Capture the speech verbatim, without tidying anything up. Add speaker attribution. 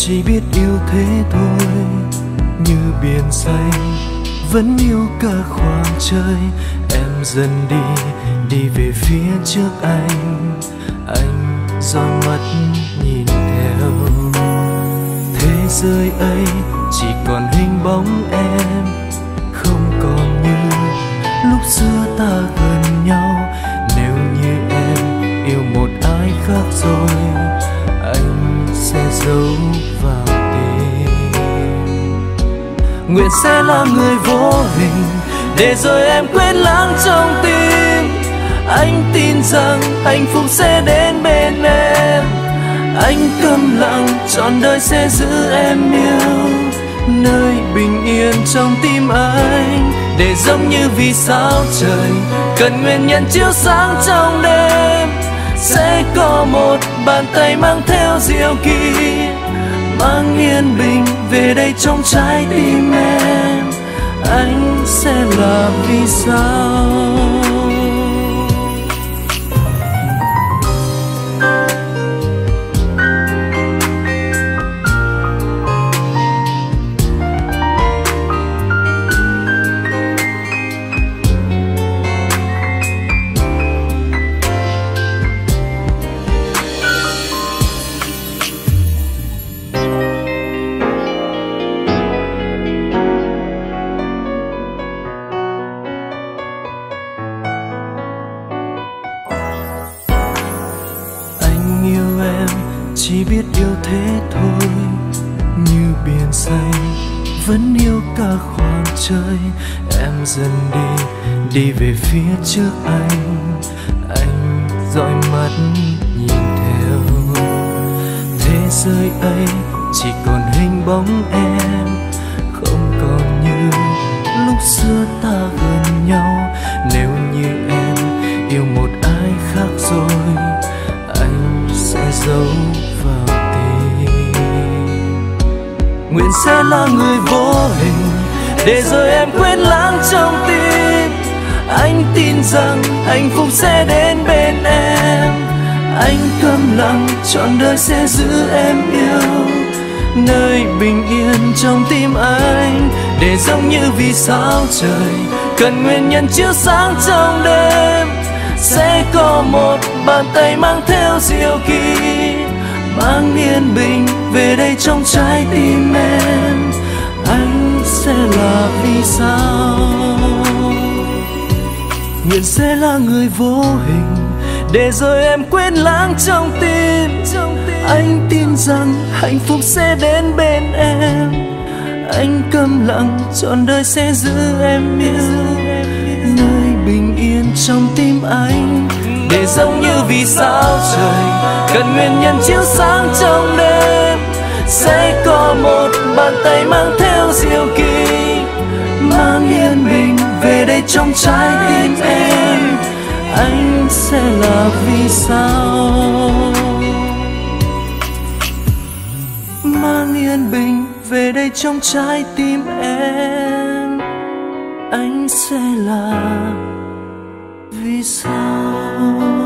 Speaker 1: chỉ biết yêu thế thôi. Như biển xanh vẫn yêu cả khoảng trời. Em dần đi, đi về phía trước anh. Anh dõi mắt nhìn theo. Thế giới ấy chỉ còn hình bóng em, không còn như lúc xưa ta gần nhau. Nếu như em yêu một ai khác rồi, anh sẽ giấu vào tim. Nguyện sẽ là người vô hình, để rồi em quên lãng trong tim. Anh tin rằng hạnh phúc sẽ đến bên em. Anh câm lặng trọn đời sẽ giữ em yêu, nơi bình yên trong tim anh. Để giống như vì sao trời cần nguyên nhân chiếu sáng trong đêm, sẽ có một bàn tay mang theo diệu kỳ, mang yên bình về đây trong trái tim em. Anh sẽ là vì sao. Chỉ biết yêu thế thôi. Như biển xanh vẫn yêu cả khoảng trời. Em dần đi, đi về phía trước anh. Anh dõi mắt nhìn theo. Thế giới ấy chỉ còn hình bóng em, không còn như lúc xưa ta gần nhau. Nếu như em yêu một ai khác rồi, anh sẽ giấu vào tim. Nguyện sẽ là người vô hình, để rồi em quên lãng trong tim. Anh tin rằng hạnh phúc sẽ đến bên em. Anh câm lặng trọn đời sẽ giữ em yêu, nơi bình yên trong tim anh. Để giống như vì sao trời cần nguyên nhân chiếu sáng trong đêm, sẽ có một bàn tay mang theo diệu kỳ, mang yên bình về đây trong trái tim em. Anh sẽ là vì sao. Nguyện sẽ là người vô hình, để rồi em quên lãng trong tim. Anh tin rằng hạnh phúc sẽ đến bên em. Anh câm lặng trọn đời sẽ giữ em yêu, nơi bình yên trong tim anh. Để giống như vì sao trời cần nguyên nhân chiếu sáng trong đêm, sẽ có một bàn tay mang theo diệu kỳ, mang yên bình về đây trong trái tim em. Anh sẽ là vì sao. Mang yên bình về đây trong trái tim em. Anh sẽ là vì sao.